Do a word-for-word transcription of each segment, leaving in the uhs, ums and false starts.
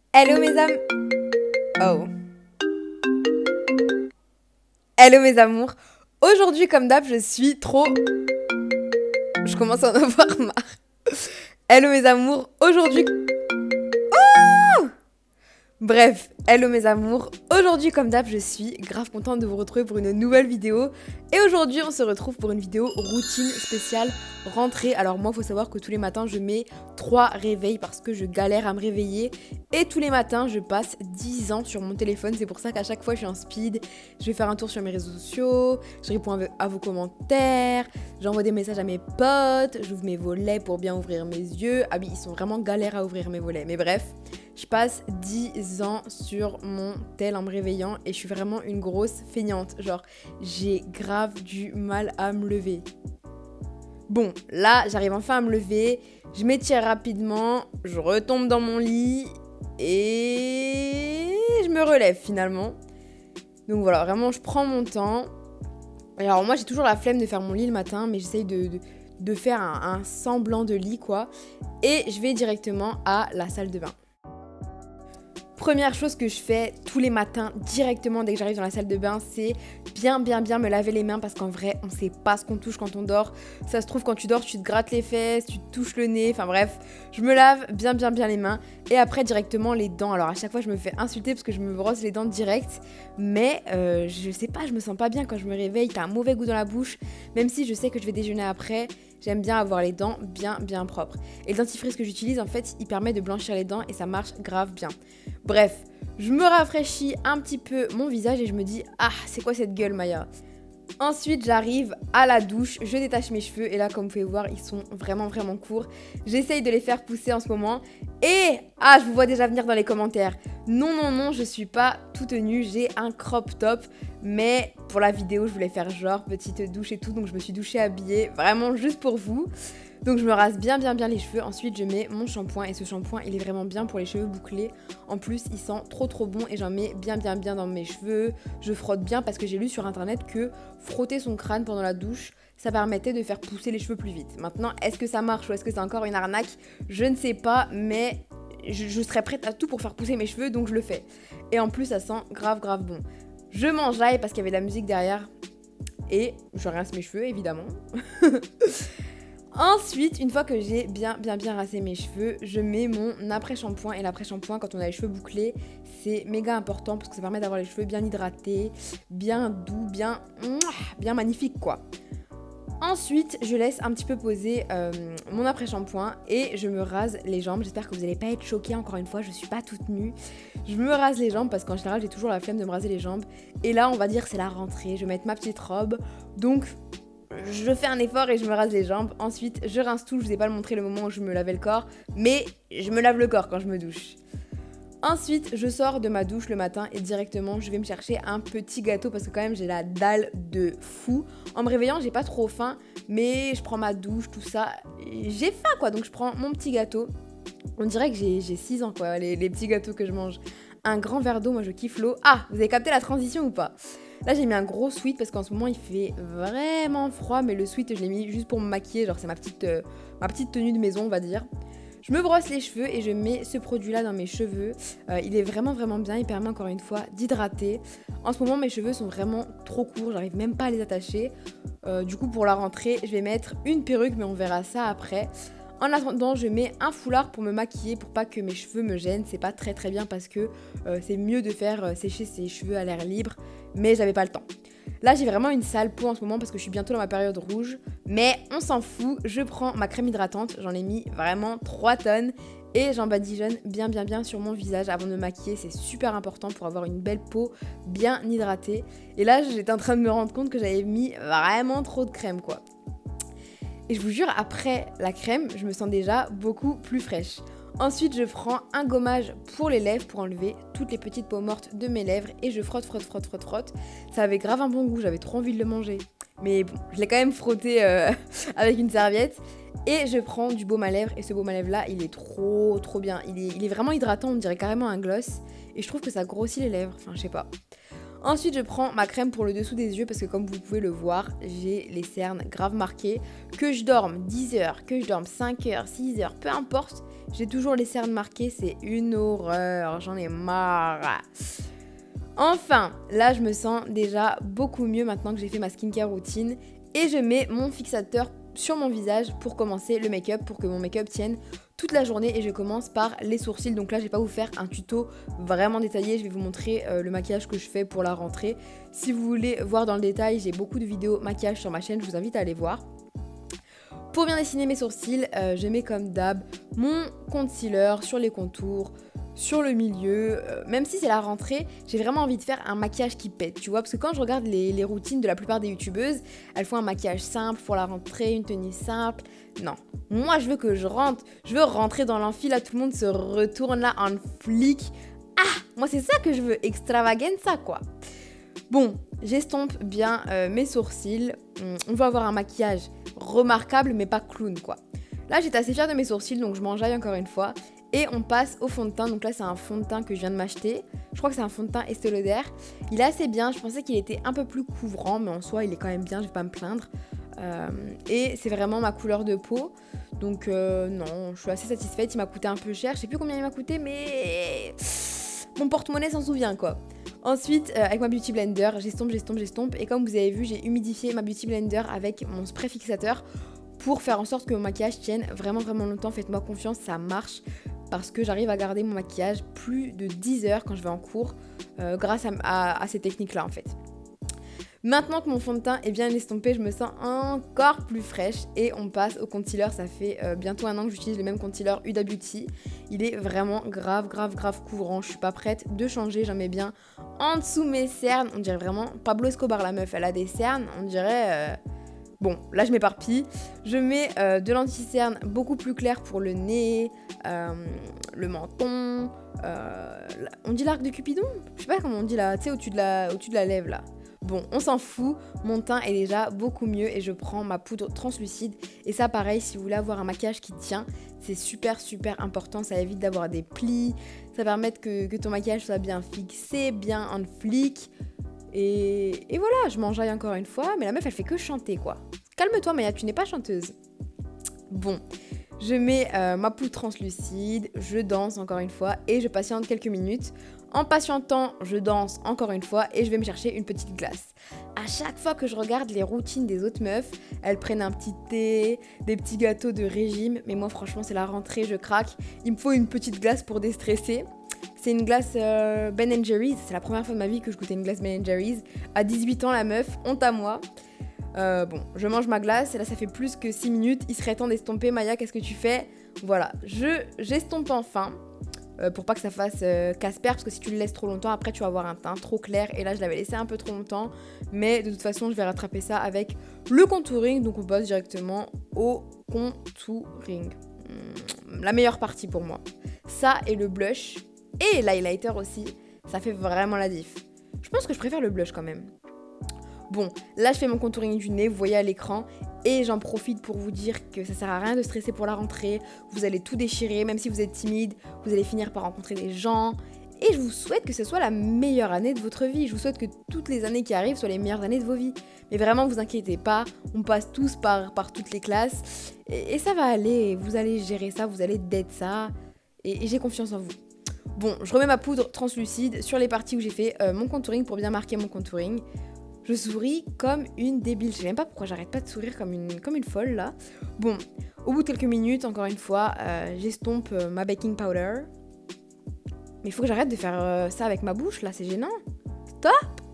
Hello mes am... Oh. Hello mes amours. Aujourd'hui, comme d'hab, je suis trop... Je commence à en avoir marre. Hello mes amours. Aujourd'hui... Oh Bref, hello mes amours. Aujourd'hui, comme d'hab, je suis grave contente de vous retrouver pour une nouvelle vidéo. Et aujourd'hui, on se retrouve pour une vidéo routine spéciale rentrée. Alors moi, il faut savoir que tous les matins, je mets trois réveils parce que je galère à me réveiller. Et tous les matins, je passe dix ans sur mon téléphone. C'est pour ça qu'à chaque fois, je suis en speed. Je vais faire un tour sur mes réseaux sociaux. Je réponds à vos commentaires. J'envoie des messages à mes potes. J'ouvre mes volets pour bien ouvrir mes yeux. Ah oui, ils sont vraiment galères à ouvrir mes volets. Mais bref, je passe dix ans sur mon tel en me réveillant. Et je suis vraiment une grosse feignante. Genre, j'ai grave du mal à me lever. Bon, là, j'arrive enfin à me lever. Je m'étire rapidement. Je retombe dans mon lit. Et je me relève finalement. Donc voilà, vraiment je prends mon temps. Alors moi j'ai toujours la flemme de faire mon lit le matin, mais j'essaye de, de, de faire un, un semblant de lit quoi. Et je vais directement à la salle de bain. Première chose que je fais tous les matins directement dès que j'arrive dans la salle de bain, c'est bien bien bien me laver les mains parce qu'en vrai on sait pas ce qu'on touche quand on dort. Ça se trouve quand tu dors tu te grattes les fesses, tu te touches le nez, enfin bref, je me lave bien bien bien les mains et après directement les dents. Alors à chaque fois je me fais insulter parce que je me brosse les dents direct, mais euh, je sais pas, je me sens pas bien quand je me réveille, t'as un mauvais goût dans la bouche, même si je sais que je vais déjeuner après. J'aime bien avoir les dents bien bien propres. Et le dentifrice que j'utilise en fait, il permet de blanchir les dents et ça marche grave bien. Bref, je me rafraîchis un petit peu mon visage et je me dis « Ah, c'est quoi cette gueule Maya ?» Ensuite, j'arrive à la douche, je détache mes cheveux et là, comme vous pouvez voir, ils sont vraiment vraiment courts. J'essaye de les faire pousser en ce moment. Et, ah, je vous vois déjà venir dans les commentaires. Non, non, non, je suis pas toute nue, j'ai un crop top. Mais pour la vidéo, je voulais faire genre petite douche et tout, donc je me suis douchée habillée, vraiment juste pour vous. Donc je me rase bien bien bien les cheveux, ensuite je mets mon shampoing et ce shampoing il est vraiment bien pour les cheveux bouclés. En plus il sent trop trop bon et j'en mets bien bien bien dans mes cheveux. Je frotte bien parce que j'ai lu sur internet que frotter son crâne pendant la douche, ça permettait de faire pousser les cheveux plus vite. Maintenant est-ce que ça marche ou est-ce que c'est encore une arnaque? Je ne sais pas, mais je, je serais prête à tout pour faire pousser mes cheveux donc je le fais. Et en plus ça sent grave grave bon. Je m'enjaille parce qu'il y avait de la musique derrière et je rince mes cheveux évidemment. Ensuite, une fois que j'ai bien bien bien rasé mes cheveux, je mets mon après-shampoing. Et l'après-shampoing, quand on a les cheveux bouclés, c'est méga important parce que ça permet d'avoir les cheveux bien hydratés, bien doux, bien, bien magnifique quoi. Ensuite, je laisse un petit peu poser euh, mon après-shampoing et je me rase les jambes. J'espère que vous n'allez pas être choqués, encore une fois, je suis pas toute nue. Je me rase les jambes parce qu'en général, j'ai toujours la flemme de me raser les jambes. Et là, on va dire c'est la rentrée, je vais mettre ma petite robe. Donc... je fais un effort et je me rase les jambes. Ensuite, je rince tout. Je vous ai pas montré le moment où je me lavais le corps, mais je me lave le corps quand je me douche. Ensuite, je sors de ma douche le matin et directement, je vais me chercher un petit gâteau parce que quand même, j'ai la dalle de fou. En me réveillant, j'ai pas trop faim, mais je prends ma douche, tout ça. J'ai faim quoi, donc je prends mon petit gâteau. On dirait que j'ai six ans quoi, les, les petits gâteaux que je mange. Un grand verre d'eau, moi je kiffe l'eau. Ah, vous avez capté la transition ou pas? Là j'ai mis un gros sweat parce qu'en ce moment il fait vraiment froid, mais le sweat je l'ai mis juste pour me maquiller, genre c'est ma petite, euh, ma petite tenue de maison on va dire. Je me brosse les cheveux et je mets ce produit là dans mes cheveux. Euh, il est vraiment vraiment bien, il permet encore une fois d'hydrater. En ce moment mes cheveux sont vraiment trop courts, j'arrive même pas à les attacher. Euh, du coup pour la rentrée je vais mettre une perruque, mais on verra ça après. En attendant, je mets un foulard pour me maquiller pour pas que mes cheveux me gênent. C'est pas très très bien parce que euh, c'est mieux de faire euh, sécher ses cheveux à l'air libre, mais j'avais pas le temps. Là, j'ai vraiment une sale peau en ce moment parce que je suis bientôt dans ma période rouge, mais on s'en fout. Je prends ma crème hydratante, j'en ai mis vraiment trois tonnes et j'en badigeonne bien bien bien sur mon visage avant de me maquiller. C'est super important pour avoir une belle peau bien hydratée. Et là, j'étais en train de me rendre compte que j'avais mis vraiment trop de crème quoi. Et je vous jure, après la crème, je me sens déjà beaucoup plus fraîche. Ensuite, je prends un gommage pour les lèvres pour enlever toutes les petites peaux mortes de mes lèvres et je frotte, frotte, frotte, frotte, frotte. Ça avait grave un bon goût, j'avais trop envie de le manger. Mais bon, je l'ai quand même frotté euh, avec une serviette. Et je prends du baume à lèvres et ce baume à lèvres là, il est trop trop bien. Il est, il est vraiment hydratant, on dirait carrément un gloss. Et je trouve que ça grossit les lèvres, enfin je sais pas. Ensuite, je prends ma crème pour le dessous des yeux parce que comme vous pouvez le voir, j'ai les cernes grave marquées. Que je dorme dix heures, que je dorme cinq heures, six heures, peu importe, J'ai toujours les cernes marquées, c'est une horreur, j'en ai marre. Enfin, là je me sens déjà beaucoup mieux maintenant que j'ai fait ma skincare routine et je mets mon fixateur sur mon visage pour commencer le make-up, pour que mon make-up tienne toute la journée et je commence par les sourcils. Donc là je vais pas vous faire un tuto vraiment détaillé, je vais vous montrer euh, le maquillage que je fais pour la rentrée. Si vous voulez voir dans le détail, j'ai beaucoup de vidéos maquillage sur ma chaîne, je vous invite à aller voir. Pour bien dessiner mes sourcils, euh, je mets comme d'hab mon concealer sur les contours, sur le milieu, euh, même si c'est la rentrée, j'ai vraiment envie de faire un maquillage qui pète, tu vois, parce que quand je regarde les, les routines de la plupart des youtubeuses, elles font un maquillage simple pour la rentrée, une tenue simple, non, moi je veux que je rentre, je veux rentrer dans l'amphi, là tout le monde se retourne là en flic, ah, moi c'est ça que je veux, extravaganza quoi. Bon, j'estompe bien euh, mes sourcils, on va avoir un maquillage remarquable mais pas clown quoi. Là j'étais assez fière de mes sourcils donc je m'enjaille encore une fois. Et on passe au fond de teint, donc là c'est un fond de teint que je viens de m'acheter. Je crois que c'est un fond de teint Estée Lauder. Il est assez bien, je pensais qu'il était un peu plus couvrant, mais en soi il est quand même bien, je vais pas me plaindre. Euh, et c'est vraiment ma couleur de peau. Donc euh, non, je suis assez satisfaite, il m'a coûté un peu cher. Je sais plus combien il m'a coûté, mais mon porte-monnaie s'en souvient quoi. Ensuite, euh, avec ma Beauty Blender, j'estompe, j'estompe, j'estompe. Et comme vous avez vu, j'ai humidifié ma Beauty Blender avec mon spray fixateur pour faire en sorte que mon maquillage tienne vraiment vraiment longtemps. Faites-moi confiance, ça marche. Parce que j'arrive à garder mon maquillage plus de dix heures quand je vais en cours euh, grâce à, à, à ces techniques-là en fait. Maintenant que mon fond de teint est bien estompé, je me sens encore plus fraîche et on passe au concealer. Ça fait euh, bientôt un an que j'utilise le même concealer Huda Beauty. Il est vraiment grave, grave, grave couvrant. Je suis pas prête de changer, j'en mets bien en dessous mes cernes. On dirait vraiment Pablo Escobar la meuf, elle a des cernes, on dirait... Euh... Bon, là je m'éparpille. Je mets euh, de l'anti-cerne beaucoup plus clair pour le nez, euh, le menton, euh, on dit l'arc de Cupidon ? Je sais pas comment on dit là, tu sais, au-dessus de la, au-dessus de la lèvre là. Bon, on s'en fout, mon teint est déjà beaucoup mieux et je prends ma poudre translucide. Et ça pareil, si vous voulez avoir un maquillage qui tient, c'est super super important, ça évite d'avoir des plis, ça permet que, que ton maquillage soit bien fixé, bien en flic. Et, et voilà, je m'enjaille encore une fois, mais la meuf elle fait que chanter quoi. Calme-toi Maya, tu n'es pas chanteuse. Bon, je mets euh, ma poudre translucide, je danse encore une fois et je patiente quelques minutes. En patientant, je danse encore une fois et je vais me chercher une petite glace. À chaque fois que je regarde les routines des autres meufs, elles prennent un petit thé, des petits gâteaux de régime, mais moi franchement c'est la rentrée, je craque. Il me faut une petite glace pour déstresser. C'est une glace euh, Ben and Jerry's, c'est la première fois de ma vie que je goûtais une glace Ben and Jerry's. À dix-huit ans la meuf, honte à moi. Euh, bon, je mange ma glace et là ça fait plus que six minutes, il serait temps d'estomper. Maya, qu'est-ce que tu fais? Voilà, je j'estompe enfin. Euh, pour pas que ça fasse euh, Casper, parce que si tu le laisses trop longtemps, après tu vas avoir un teint trop clair. Et là je l'avais laissé un peu trop longtemps, mais de toute façon je vais rattraper ça avec le contouring. Donc on passe directement au contouring, mmh, la meilleure partie pour moi. Ça et le blush et l'highlighter aussi, ça fait vraiment la diff. Je pense que je préfère le blush quand même. Bon, là je fais mon contouring du nez, vous voyez à l'écran. Et j'en profite pour vous dire que ça sert à rien de stresser pour la rentrée. Vous allez tout déchirer, même si vous êtes timide, vous allez finir par rencontrer des gens. Et je vous souhaite que ce soit la meilleure année de votre vie. Je vous souhaite que toutes les années qui arrivent soient les meilleures années de vos vies. Mais vraiment, vous inquiétez pas, on passe tous par, par toutes les classes. Et, et ça va aller, vous allez gérer ça, vous allez d'être ça. Et, et j'ai confiance en vous. Bon, je remets ma poudre translucide sur les parties où j'ai fait euh, mon contouring pour bien marquer mon contouring. Je souris comme une débile. Je sais même pas pourquoi j'arrête pas de sourire comme une, comme une folle là. Bon, au bout de quelques minutes, encore une fois, euh, j'estompe euh, ma baking powder. Mais il faut que j'arrête de faire euh, ça avec ma bouche là, c'est gênant. Stop!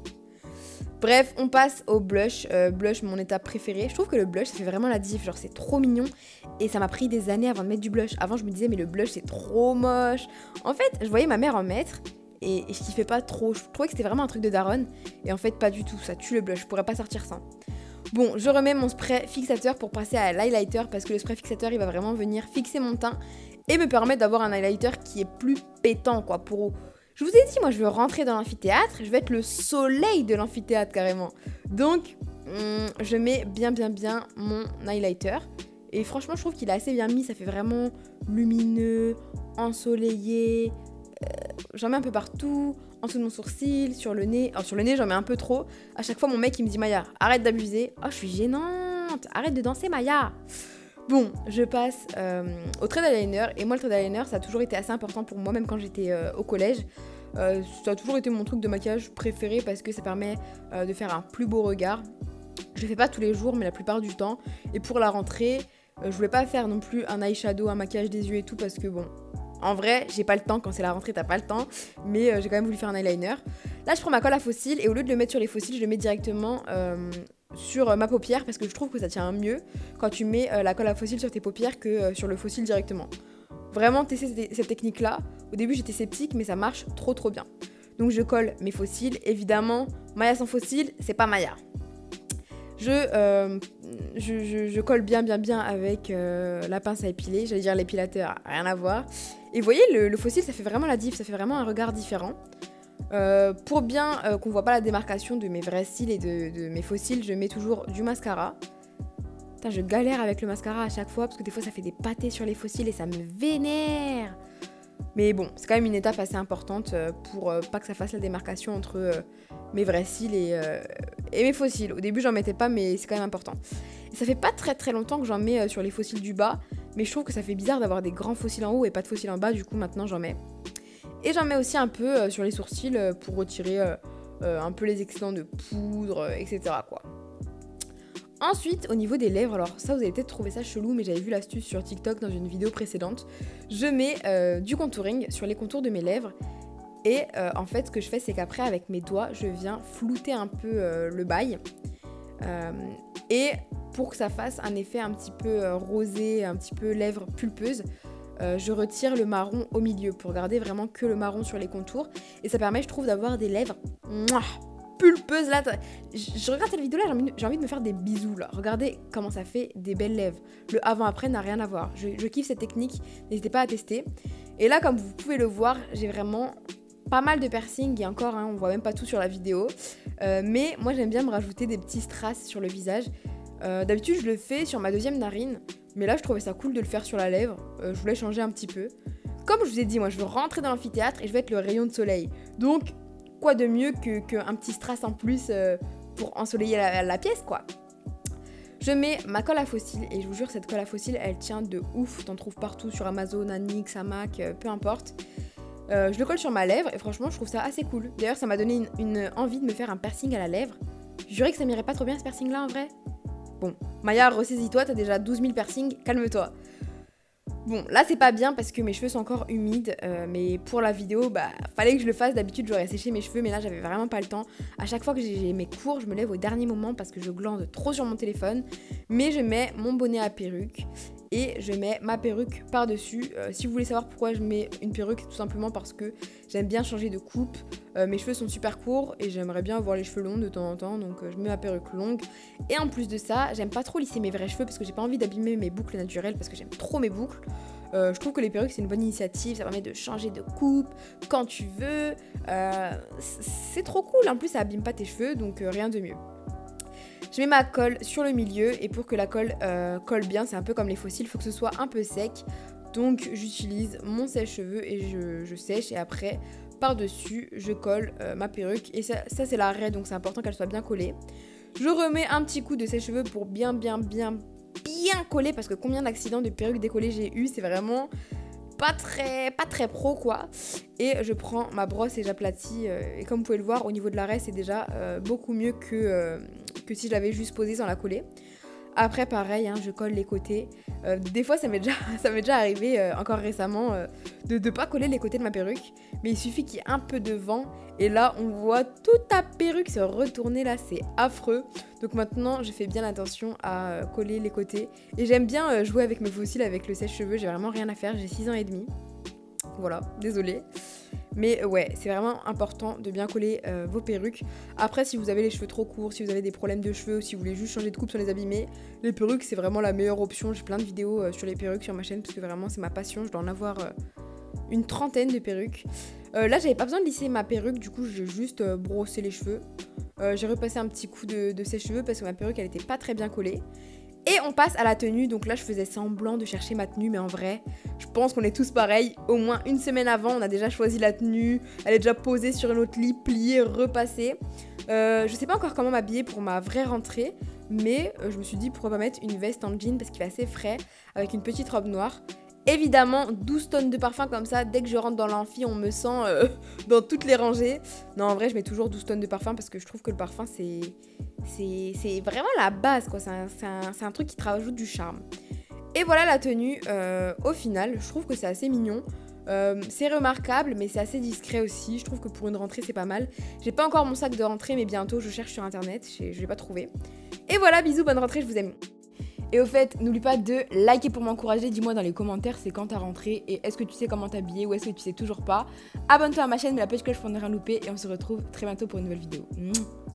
Bref, on passe au blush. Euh, blush, mon étape préférée. Je trouve que le blush, ça fait vraiment la diff. Genre, c'est trop mignon. Et ça m'a pris des années avant de mettre du blush. Avant, je me disais, mais le blush, c'est trop moche. En fait, je voyais ma mère en mettre. Et, et je kiffais pas trop, je trouvais que c'était vraiment un truc de daronne. Et en fait pas du tout, ça tue le blush, je pourrais pas sortir sans. Bon, je remets mon spray fixateur pour passer à l'highlighter. Parce que le spray fixateur il va vraiment venir fixer mon teint et me permettre d'avoir un highlighter qui est plus pétant quoi. Pour... Je vous ai dit, moi je veux rentrer dans l'amphithéâtre, je vais être le soleil de l'amphithéâtre carrément. Donc hum, je mets bien bien bien mon highlighter. Et franchement je trouve qu'il est assez bien mis, ça fait vraiment lumineux, ensoleillé. Euh, j'en mets un peu partout, en dessous de mon sourcil, sur le nez. Alors sur le nez j'en mets un peu trop. À chaque fois mon mec il me dit Maya, arrête d'abuser. Oh je suis gênante, arrête de danser Maya. Bon, je passe euh, au trait d'eyeliner. Et moi, le trait d'eyeliner, ça a toujours été assez important pour moi, même quand j'étais euh, au collège. Euh, ça a toujours été mon truc de maquillage préféré parce que ça permet euh, de faire un plus beau regard. Je le fais pas tous les jours, mais la plupart du temps. Et pour la rentrée, euh, je voulais pas faire non plus un eyeshadow, un maquillage des yeux et tout parce que bon... En vrai, j'ai pas le temps, quand c'est la rentrée, t'as pas le temps, mais euh, j'ai quand même voulu faire un eyeliner. Là, je prends ma colle à fossiles et au lieu de le mettre sur les fossiles, je le mets directement euh, sur euh, ma paupière parce que je trouve que ça tient mieux quand tu mets euh, la colle à fossiles sur tes paupières que euh, sur le fossile directement. Vraiment, tester cette, cette technique-là. Au début, j'étais sceptique, mais ça marche trop trop bien. Donc, je colle mes fossiles. Évidemment, Maya sans fossiles, c'est pas Maya. Je, euh, je, je, je colle bien bien bien avec euh, la pince à épiler, j'allais dire l'épilateur, rien à voir. Et vous voyez, le, le fossile, ça fait vraiment la diff, ça fait vraiment un regard différent. Euh, pour bien euh, qu'on voit pas la démarcation de mes vrais cils et de, de mes faux cils, je mets toujours du mascara. Putain, je galère avec le mascara à chaque fois parce que des fois ça fait des pâtés sur les faux cils et ça me vénère. Mais bon, c'est quand même une étape assez importante pour euh, pas que ça fasse la démarcation entre euh, mes vrais cils et, euh, et mes faux cils. Au début, j'en mettais pas, mais c'est quand même important. Et ça fait pas très très longtemps que j'en mets euh, sur les faux cils du bas, mais je trouve que ça fait bizarre d'avoir des grands faux cils en haut et pas de faux cils en bas, du coup maintenant j'en mets. Et j'en mets aussi un peu euh, sur les sourcils euh, pour retirer euh, euh, un peu les excédents de poudre, euh, et cetera quoi. Ensuite, au niveau des lèvres, alors ça vous avez peut-être trouvé ça chelou, mais j'avais vu l'astuce sur TikTok dans une vidéo précédente. Je mets euh, du contouring sur les contours de mes lèvres. Et euh, en fait, ce que je fais, c'est qu'après, avec mes doigts, je viens flouter un peu euh, le bail. Euh, et pour que ça fasse un effet un petit peu euh, rosé, un petit peu lèvres pulpeuses, euh, je retire le marron au milieu pour garder vraiment que le marron sur les contours. Et ça permet, je trouve, d'avoir des lèvres mouah, pulpeuse là. Je, je regarde cette vidéo là, j'ai envie, j'ai envie de me faire des bisous là. Regardez comment ça fait des belles lèvres. Le avant-après n'a rien à voir. Je, je kiffe cette technique, n'hésitez pas à tester. Et là, comme vous pouvez le voir, j'ai vraiment pas mal de piercing et encore, hein, on voit même pas tout sur la vidéo. Euh, mais moi j'aime bien me rajouter des petits strass sur le visage. Euh, D'habitude je le fais sur ma deuxième narine, mais là je trouvais ça cool de le faire sur la lèvre. Euh, je voulais changer un petit peu. Comme je vous ai dit, moi je veux rentrer dans l'amphithéâtre et je veux être le rayon de soleil. Donc quoi de mieux qu'un que petit strass en plus euh, pour ensoleiller la, la pièce quoi. Je mets ma colle à fossiles et je vous jure cette colle à fossiles elle tient de ouf, t'en trouves partout sur Amazon, Anix, Hamac, euh, peu importe. Euh, je le colle sur ma lèvre et franchement je trouve ça assez cool. D'ailleurs ça m'a donné une, une envie de me faire un piercing à la lèvre. Je jurais que ça m'irait pas trop bien ce piercing là en vrai. Bon, Maya ressaisis-toi, t'as déjà douze mille piercings, calme-toi. Bon, là c'est pas bien parce que mes cheveux sont encore humides, euh, mais pour la vidéo, bah fallait que je le fasse. D'habitude j'aurais séché mes cheveux, mais là j'avais vraiment pas le temps. À chaque fois que j'ai mes cours, je me lève au dernier moment parce que je glande trop sur mon téléphone. Mais je mets mon bonnet à perruque et je mets ma perruque par-dessus. Euh, si vous voulez savoir pourquoi je mets une perruque, c'est tout simplement parce que j'aime bien changer de coupe. Euh, mes cheveux sont super courts et j'aimerais bien avoir les cheveux longs de temps en temps, donc euh, je mets ma perruque longue. Et en plus de ça, j'aime pas trop lisser mes vrais cheveux parce que j'ai pas envie d'abîmer mes boucles naturelles parce que j'aime trop mes boucles. Euh, je trouve que les perruques c'est une bonne initiative, ça permet de changer de coupe quand tu veux. Euh, c'est trop cool, en plus ça abîme pas tes cheveux, donc euh, rien de mieux. Je mets ma colle sur le milieu et pour que la colle euh, colle bien, c'est un peu comme les fossiles, il faut que ce soit un peu sec. Donc j'utilise mon sèche-cheveux et je, je sèche et après par-dessus je colle euh, ma perruque et ça, ça c'est l'arrêt donc c'est important qu'elle soit bien collée. Je remets un petit coup de sèche-cheveux pour bien bien bien bien coller parce que combien d'accidents de perruques décollées j'ai eu, c'est vraiment pas très, pas très pro quoi. Et je prends ma brosse et j'aplatis euh, et comme vous pouvez le voir au niveau de l'arrêt c'est déjà euh, beaucoup mieux que, euh, que si je l'avais juste posé sans la coller. Après pareil, hein, je colle les côtés. Euh, des fois ça m'est déjà, ça m'est déjà arrivé euh, encore récemment euh, de ne pas coller les côtés de ma perruque. Mais il suffit qu'il y ait un peu de vent et là on voit toute ta perruque se retourner là, c'est affreux. Donc maintenant je fais bien attention à euh, coller les côtés. Et j'aime bien euh, jouer avec mes fossiles avec le sèche-cheveux, j'ai vraiment rien à faire, j'ai six ans et demi. Voilà, désolée. Mais ouais, c'est vraiment important de bien coller euh, vos perruques. Après, si vous avez les cheveux trop courts, si vous avez des problèmes de cheveux, ou si vous voulez juste changer de coupe sans les abîmer, les perruques, c'est vraiment la meilleure option. J'ai plein de vidéos euh, sur les perruques sur ma chaîne, parce que vraiment, c'est ma passion. Je dois en avoir euh, une trentaine de perruques. Euh, là, j'avais pas besoin de lisser ma perruque, du coup, j'ai juste euh, brossé les cheveux. Euh, j'ai repassé un petit coup de, de sèche-cheveux, parce que ma perruque, elle était pas très bien collée. Et on passe à la tenue, donc là je faisais semblant de chercher ma tenue, mais en vrai, je pense qu'on est tous pareils. Au moins une semaine avant, on a déjà choisi la tenue, elle est déjà posée sur notre lit, pliée, repassée. Euh, je sais pas encore comment m'habiller pour ma vraie rentrée, mais euh, je me suis dit pourquoi pas mettre une veste en jean parce qu'il fait assez frais avec une petite robe noire. Évidemment, douze tonnes de parfum comme ça, dès que je rentre dans l'amphi, on me sent euh, dans toutes les rangées. Non, en vrai, je mets toujours douze tonnes de parfum parce que je trouve que le parfum, c'est c'est vraiment la base, quoi. C'est un, un, un truc qui te rajoute du charme. Et voilà la tenue, euh, au final, je trouve que c'est assez mignon. Euh, c'est remarquable, mais c'est assez discret aussi. Je trouve que pour une rentrée, c'est pas mal. J'ai pas encore mon sac de rentrée, mais bientôt, je cherche sur internet, je l'ai pas trouvé. Et voilà, bisous, bonne rentrée, je vous aime. Et au fait, n'oublie pas de liker pour m'encourager, dis-moi dans les commentaires c'est quand ta rentrée et est-ce que tu sais comment t'habiller ou est-ce que tu sais toujours pas. Abonne-toi à ma chaîne, mets la petite cloche pour ne rien louper et on se retrouve très bientôt pour une nouvelle vidéo. Mouah.